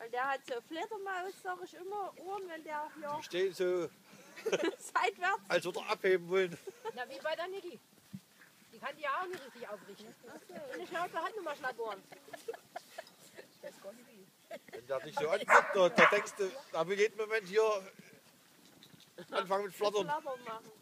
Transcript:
Weil der hat so Fledermaus, sag ich immer, Ohren, wenn der Die hier stehen so, seitwärts. als würde er abheben wollen. Na, wie bei der Niki. Die kann die ja auch nicht richtig aufrichten. Und eine Schnauze hat nun mal Schlappohren. Wenn der dich so anguckt, da denkst du, da will jeden Moment hier anfangen mit Flattern. Flattern machen.